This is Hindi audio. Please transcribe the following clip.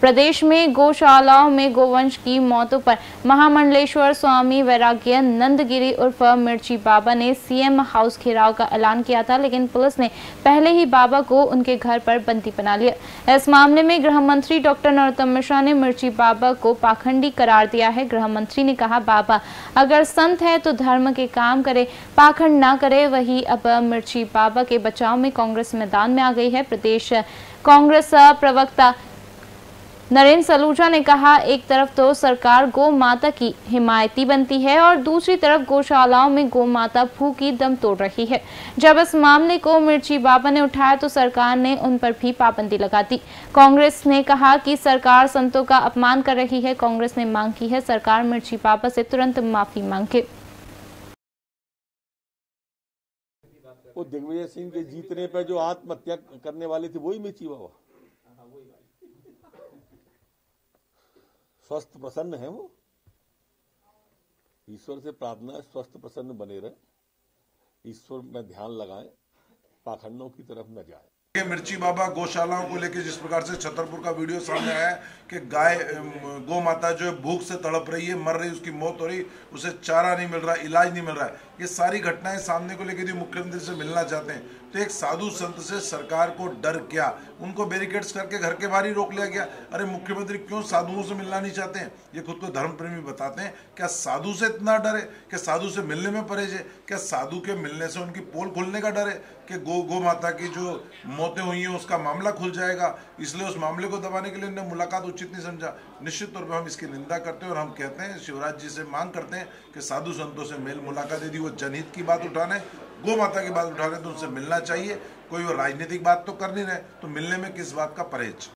प्रदेश में गौशालाओं में गोवंश की मौतों पर महामंडलेश्वर स्वामी वैराग्यानंद गिरी उर्फ मिर्ची बाबा ने सीएम हाउस घेराव का ऐलान किया था, लेकिन पुलिस ने पहले ही बाबा को उनके घर पर बंदी बना लिया। इस मामले में गृह मंत्री डॉक्टर नरोत्तम मिश्रा ने मिर्ची बाबा को पाखंडी करार दिया है। गृह मंत्री ने कहा, बाबा अगर संत है तो धर्म के काम करे, पाखंड ना करे। वही अब मिर्ची बाबा के बचाव में कांग्रेस मैदान में आ गई है। प्रदेश कांग्रेस प्रवक्ता नरेंद्र सलूजा ने कहा, एक तरफ तो सरकार गौ माता की हिमायती बनती है और दूसरी तरफ गौशालाओं में गौ माता भूखी दम तोड़ रही है। जब इस मामले को मिर्ची बाबा ने उठाया तो सरकार ने उन पर भी पाबंदी लगा दी। कांग्रेस ने कहा कि सरकार संतों का अपमान कर रही है। कांग्रेस ने मांग की है सरकार मिर्ची बाबा से तुरंत माफी मांगे। वो दिग्विजय सिंह के जीतने पर जो आत्महत्या करने वाले थे वही मिर्ची बाबा। स्वस्थ प्रसन्न है वो। ईश्वर से प्रार्थना है स्वस्थ प्रसन्न बने रहे, ईश्वर में ध्यान लगाएं, पाखंडों की तरफ न जाए। मिर्ची बाबा गौशालाओं को लेकर जिस प्रकार से छतरपुर का वीडियो सामने आया कि गाय गौ माता जो है भूख से तड़प रही है, मर रही, उसकी मौत हो रही, उसे चारा नहीं मिल रहा, इलाज नहीं मिल रहा है, ये सारी घटनाएं सामने को लेकर मुख्यमंत्री से मिलना चाहते हैं तो एक साधु संत से सरकार को डर क्या? उनको बैरिकेड्स करके घर के बाहर ही रोक लिया गया। अरे मुख्यमंत्री क्यों साधुओं से मिलना नहीं चाहते हैं? ये खुद को धर्म प्रेमी बताते हैं। क्या साधु से इतना डर है? क्या साधु से मिलने में परहेज है? क्या साधु के मिलने से उनकी पोल खुलने का डर है कि गौ माता की जो मौतें हुई हैं उसका मामला खुल जाएगा, इसलिए उस मामले को दबाने के लिए उन्होंने मुलाकात उचित नहीं समझा? निश्चित तौर पर हम इसकी निंदा करते हैं और हम कहते हैं, शिवराज जी से मांग करते हैं कि साधु संतों से मेल मुलाकात, यदि वो जनहित की बात उठाने, गौ माता की बात उठा रहे तो उनसे मिलना चाहिए। कोई वो राजनीतिक बात तो कर नहीं रहे तो मिलने में किस बात का परहेज?